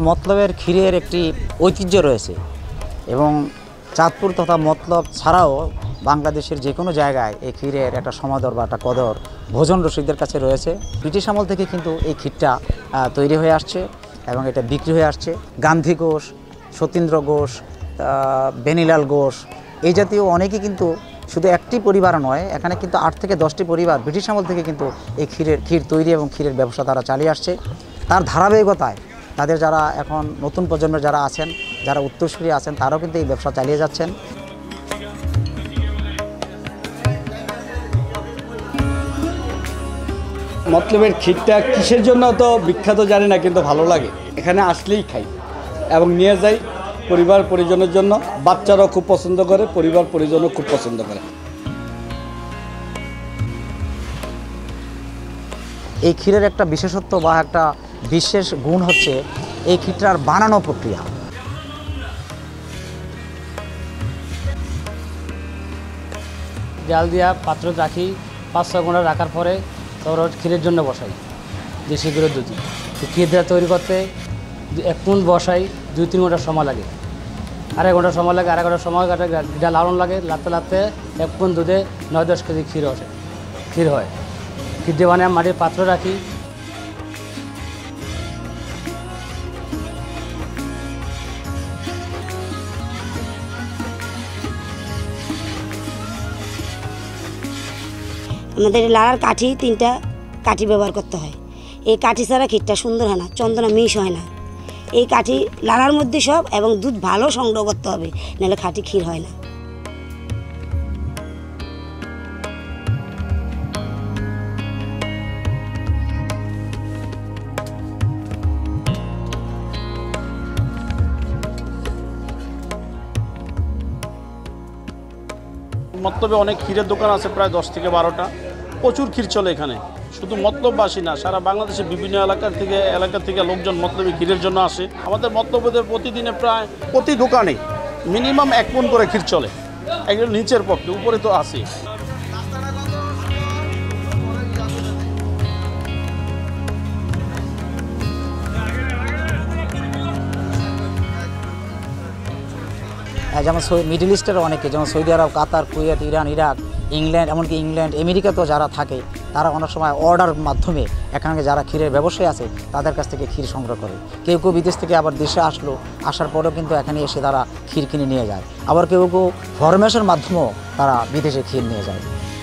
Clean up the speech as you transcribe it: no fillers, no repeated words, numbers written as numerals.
মতলবের ক্ষীরের একটি ঐতিহ্য রয়েছে এবং চাঁদপুর তথা মতলব ছাড়াও বাংলাদেশের যে কোনো জায়গায় এই ক্ষীরের একটা সমাদর বা একটা কদর ভোজন রসিকদের কাছে রয়েছে। ব্রিটিশ আমল থেকে কিন্তু এই ক্ষীরটা তৈরি হয়ে আসছে এবং এটা বিক্রি হয়ে আসছে। গান্ধী ঘোষ, সতীন্দ্র ঘোষ, বেনিলাল ঘোষ এই জাতীয় অনেকেই কিন্তু শুধু একটি পরিবার নয়, এখানে কিন্তু 8 থেকে 10টি পরিবার ব্রিটিশ আমল থেকে কিন্তু এই ক্ষীর তৈরি এবং ক্ষীরের ব্যবসা তারা চালিয়ে আসছে। তার ধারাবাহিকতায় তাদের যারা এখন নতুন প্রজন্মের যারা আছেন, যারা উত্তরসূরি আছেন, তারাও কিন্তু এই ব্যবসা চালিয়ে যাচ্ছেন। মতলবের ক্ষীরটা কিসের জন্য তো বিখ্যাত জানি না, কিন্তু ভালো লাগে। এখানে আসলেই খাই এবং নিয়ে যাই পরিবার পরিজনের জন্য। বাচ্চারাও খুব পছন্দ করে, পরিবার পরিজনও খুব পছন্দ করে। এই ক্ষীরের একটা বিশেষত্ব বা একটা বিশেষ গুণ হচ্ছে এই ক্ষীরটার বানানো প্রক্রিয়া। জাল দিয়া পাত্র রাখি, 5-6 ঘন্টা রাখার পরে তারপর ক্ষীরের জন্য বসাই দেশি গরুর দুধ। ক্ষীর দেওয়া তৈরি করতে 1 পুন বসাই 2-3 ঘন্টা সময় লাগে, 2.5 ঘন্টা সময় লাগে। 2.5 ঘন্টা সময় এটা লালন লাগে, লাগতে লাগতে 1 পুন দুধে 9-10 কেজি ক্ষীর হয়। ক্ষীর দিয়ে বানিয়ে মাটির পাত্র রাখি। আমাদের লাড়ার কাঠি 3টা কাঠি ব্যবহার করতে হয়। এই কাঠি ছাড়া ক্ষীরটা সুন্দর হয় না, চন্দনা মিশ হয় না। এই কাঠি লাড়ার মধ্যে সব এবং দুধ ভালো সংগ্রহ করতে হবে, নাহলে খাঁটি ক্ষীর হয় না। মতলবে অনেক ক্ষীরের দোকান আছে, প্রায় 10 থেকে 12টা। প্রচুর ক্ষীর চলে এখানে। শুধু মতলববাসী না, সারা বাংলাদেশের বিভিন্ন এলাকা থেকে লোকজন মতলবে ক্ষীরের জন্য আসে। আমাদের মতলবদের প্রতিদিনে প্রায় প্রতি দোকানে মিনিমাম 1 পুন করে ক্ষীর চলে। একদম নিচের পক্ষে, উপরে তো আসে। যেমন মিডল ইস্টের অনেকে, যেমন সৌদি আরব, Qatar, Kuwait, Iran, Iraq, England, এমনকি ইংল্যান্ড, আমেরিকাতেও যারা থাকে, তারা অনেক সময় অর্ডার মাধ্যমে এখানে যারা ক্ষীরের ব্যবসায়ী আছে তাদের কাছ থেকে ক্ষীর সংগ্রহ করে। কেউ বিদেশ থেকে আবার দেশে আসার পরেও কিন্তু এখানে এসে তারা ক্ষীর কিনে নিয়ে যায়। আবার কেউ ফরমেশনের মাধ্যমেও তারা বিদেশে ক্ষীর নিয়ে যায়।